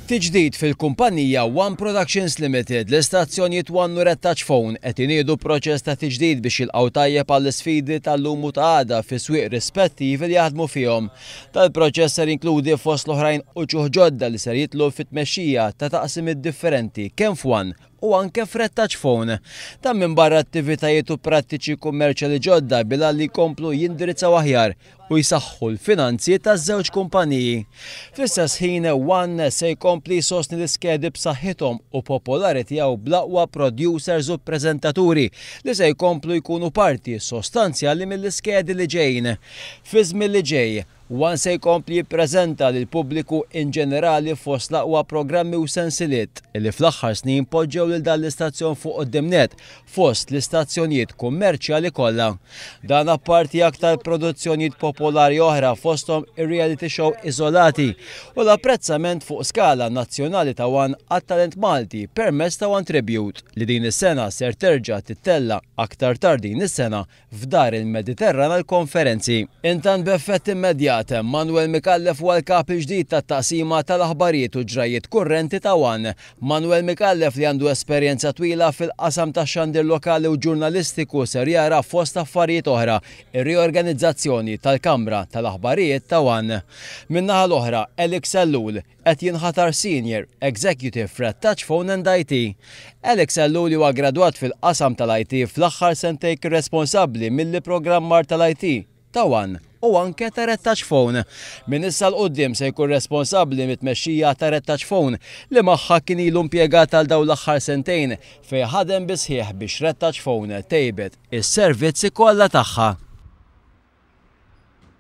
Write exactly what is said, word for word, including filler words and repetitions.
Tiġdid fil-kumpanija One Productions Limited l-istazzjonijiet One u Red Touch Phone qed iniedu proċess ta' tiġdid biex jilqgħu tajjeb għall-isfidi tal-lum u ta' għada fis-swieq rispettivi li jaħdmu fihom. Tal-proċess ser jinkludi fost l-oħrajn uċuħ ġodda li ser jitlu fit-tmexxija ta' taqsimiet differenti kemm f'One u anke f'Red Touch Phone. Ta' minn barra attivitajiet u prattiċi kummerċjali ġodda bilha li jkomplu jindirizzaw aħjar u jsaħħu l-finanzi taż-żewġ kumpaniji. Fl-istess ħin One se jkompli jsostni l-iskedi b'saħħithom u popolari tiegħu bl-aqwa producers u preżentaturi li se jkomplu jkunu parti sostanzjali mill-iskedi li ġejjin. Fi żmien li ġej, One se jkompli jippreżenta lil pubbliku in ġenerali fost l-aqwa programmi u sensiliet li fl-aħħar snin poġġew lil dan l-istazzjon fuq qudiemnet fost l-istazzjonijiet kummerċjali kollha. Dan apparti aktar produzzjonijiet popolari oħra fosthom ir-reality show Iżolati u l-apprezzament fuq skala nazzjonali ta' One għat-talent Malti permezz ta' One Tribute li din is-sena ser terġa' tittella aktar tard din is-sena f'Dar il-Mediterran għall-konferenzi. Intant b'effett immedjat Manuel Mikallef huwa l-kap il-ġdid tat-taqsima tal-aħbarijiet u ġrajiet kurrenti ta' One. Manuel Mikallef li għandu esperjenza twila fil-qasam tax-xandir lokali u ġurnalistiku ser jara fost affarijiet oħra ir-riorganizzazzjoni tal-Kamra tal-Aħbarijiet ta' One. Min-naħa l-oħra, Alex Ellul qed jinħatar Senior Executive Red Touch Phone and I T. Alex Ellul huwa gradwat fil-qasam tal-I T fl-aħħar sentejn responsabbli mill-programmar tal-I T ta' One u anke ta' Red Touch Phone. Min issa l-qudiem se jkun responsabbli mit-tmexxija ta' Red Touch Phone li magħha kien ilu impjegat għal dawn l-aħħar sentejn fejn ħadem bi sħiħ biex Red Touch Phone tejbet is-servizzi kollha tagħha.